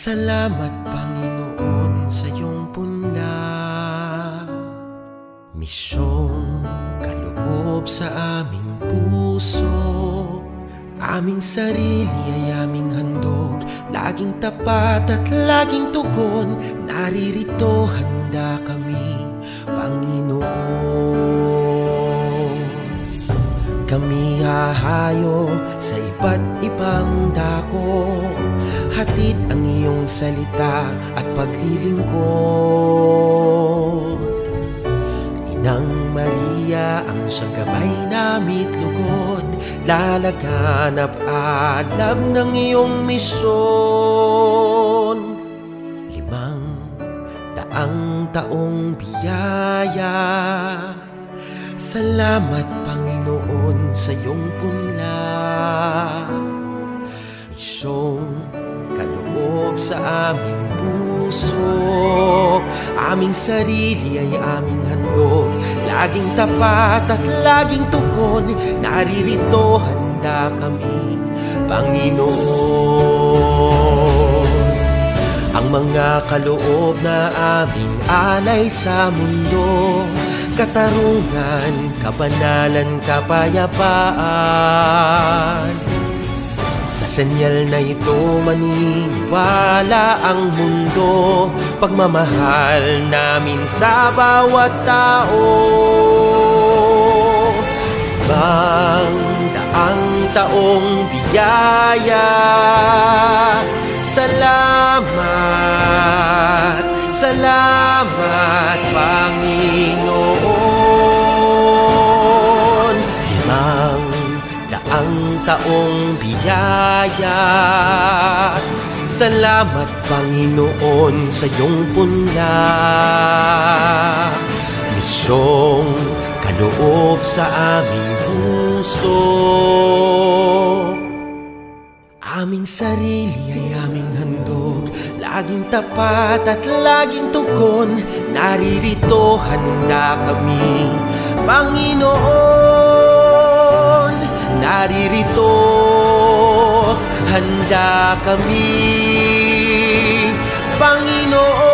Salamat Panginoon sa iyong punla, misyong kaloob sa aming puso. Aming sarili ay aming handog, laging tapat at laging tugon. Naririto handa kami, Panginoon. Kami hahayo sa iba't ibang dako, hatid ang iyong salita at paglilingkod. Inang Maria ang siyang gabay namit lugod, lalaganap alab ng iyong misyon. 500 taong biyaya, salamat Panginoon sa iyong punla, misyong kaloob sa aming puso. Aming sarili ay aming handog, laging tapat at laging tugon. Naririto handa kami, Panginoon. Ang mga kaloob na aming alay sa mundo, katarungan, kabanalan, kapayapaan. Sa senyal na ito maniniwala ang mundo, pagmamahal namin sa bawat tao. 500 taong biyaya, salamat, salamat Panginoon. 500 taong biyaya, salamat Panginoon sa iyong punla, misyong kaloob sa aming puso. Aming sarili ay aming handog, laging tapat at laging tugon. Naririto handa kami, Panginoon. Naririto handa kami, Panginoon.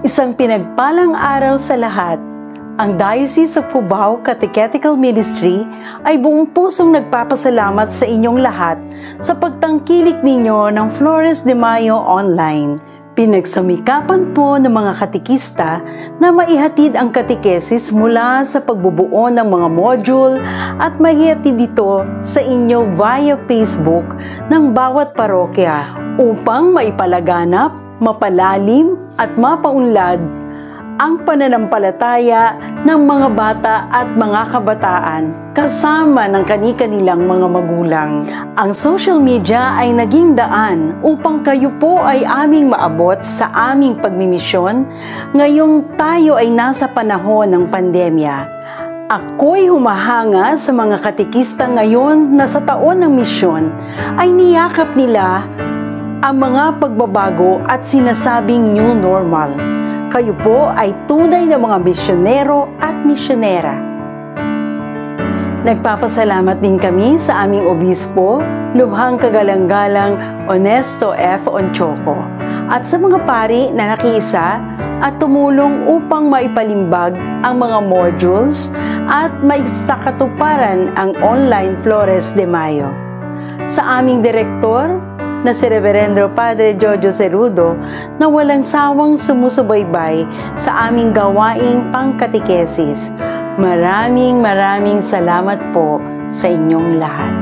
Isang pinagpalang araw sa lahat. Ang Diocese of Cubao Catechetical Ministry ay buong pusong nagpapasalamat sa inyong lahat sa pagtangkilik ninyo ng Flores de Mayo online. Pinagsamikapan po ng mga katekista na maihatid ang katekesis mula sa pagbubuo ng mga module at maihatid ito sa inyo via Facebook ng bawat parokya upang maipalaganap, mapalalim at mapaunlad ang pananampalataya ng mga bata at mga kabataan kasama ng kani-kanilang mga magulang. Ang social media ay naging daan upang kayo po ay aming maabot sa aming pagmimisyon ngayong tayo ay nasa panahon ng pandemya. Ako'y humahanga sa mga katekista ngayon na sa taon ng misyon ay niyakap nila ang mga pagbabago at sinasabing new normal. Kayo po ay tunay na mga misyonero at misyonera. Nagpapasalamat din kami sa aming obispo, Lubhang Kagalang-galang Onesto F. Onchoco, at sa mga pari na nakiisa at tumulong upang maipalimbag ang mga modules at maisakatuparan ang online Flores de Mayo. Sa aming direktor, na si Reverendo Padre Jojo Cerudo na walang sawang sumusubaybay sa aming gawaing pangkatekesis. Maraming salamat po sa inyong lahat.